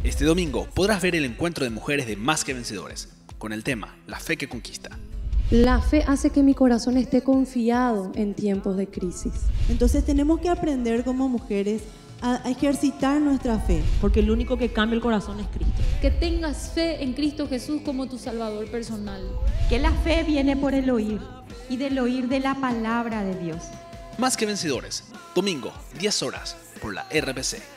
Este domingo podrás ver el encuentro de mujeres de Más que Vencedores, con el tema La fe que conquista. La fe hace que mi corazón esté confiado en tiempos de crisis. Entonces tenemos que aprender como mujeres a ejercitar nuestra fe. Porque el único que cambia el corazón es Cristo. Que tengas fe en Cristo Jesús como tu Salvador personal. Que la fe viene por el oír y del oír de la palabra de Dios. Más que Vencedores, domingo, 10 horas, por la RPC.